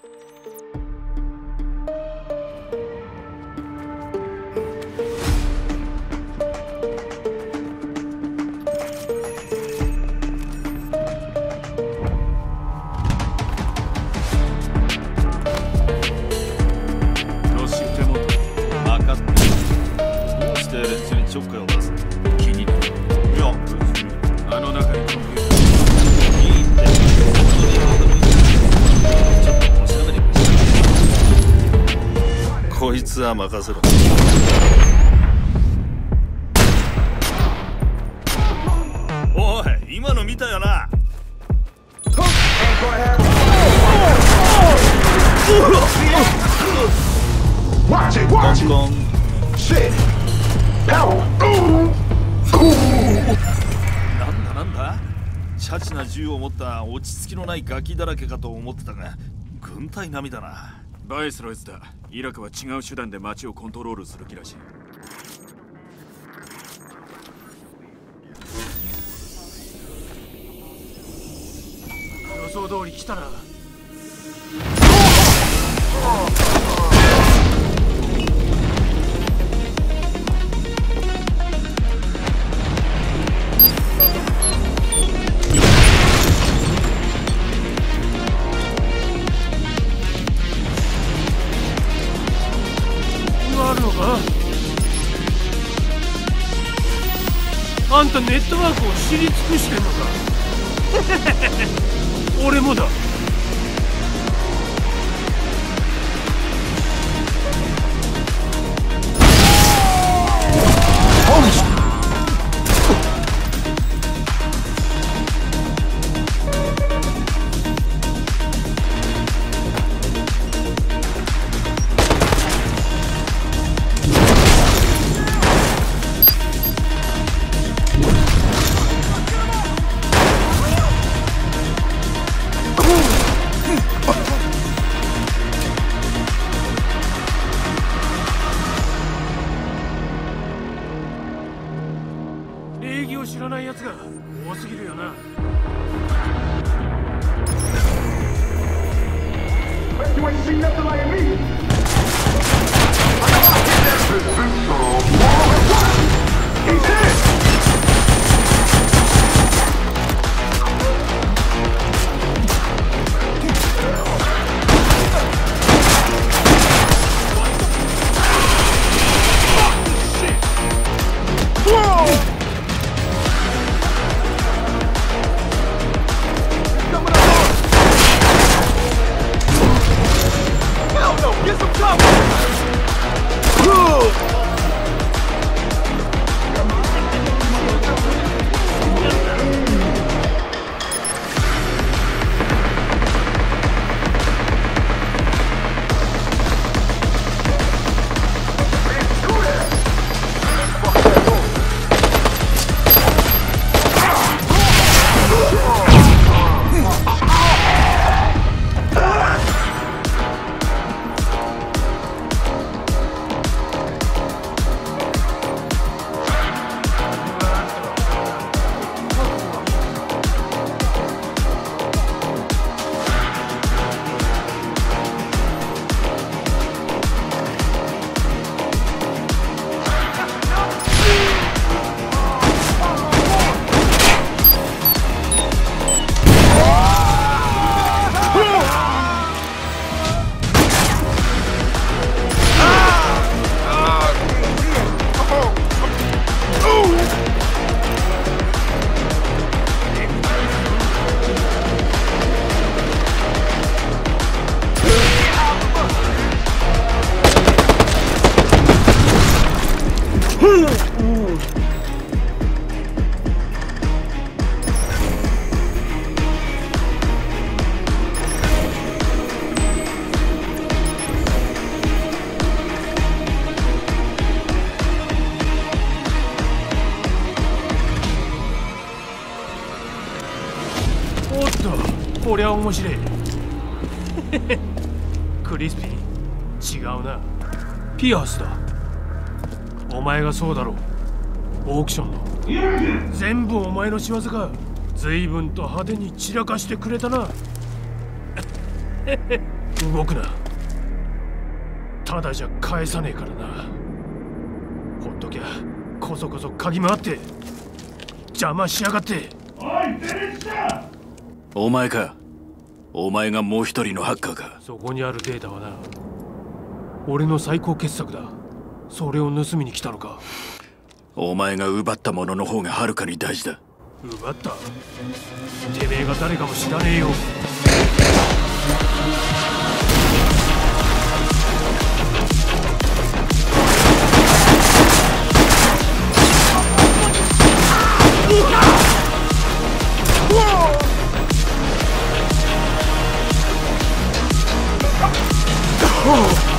こいつは任せろ。おい、今の見たよな。コンコン。なんだチャチな銃を持った落ち着きのないガキだらけかと思ってたが、軍隊並みだな。 バイスロイスだ。イラクは違う手段で街をコントロールする気らしい。予想通り来たな。あんたネットワークを知り尽くしてんのか。俺もだ。礼儀を知らない奴が多すぎるよな。You ain't seen nothing like me. I know I hit that bitch. He's dead. Get some cover! こりゃ面白い。クリスピー、違うな。ピアスだ。お前がそうだろう。オークションの全部お前の仕業か。随分と派手に散らかしてくれたな。 動くな。ただじゃ返さねえからな。ほっときゃこそこそ嗅ぎ回って邪魔しやがって。 お前か。お前がもう一人のハッカーか。 そこにあるデータはな、俺の最高傑作だ。それを盗みに来たのか。 お前が奪ったものの方がはるかに大事だ。 奪った？てめえが誰かも知らねえよ。Oh!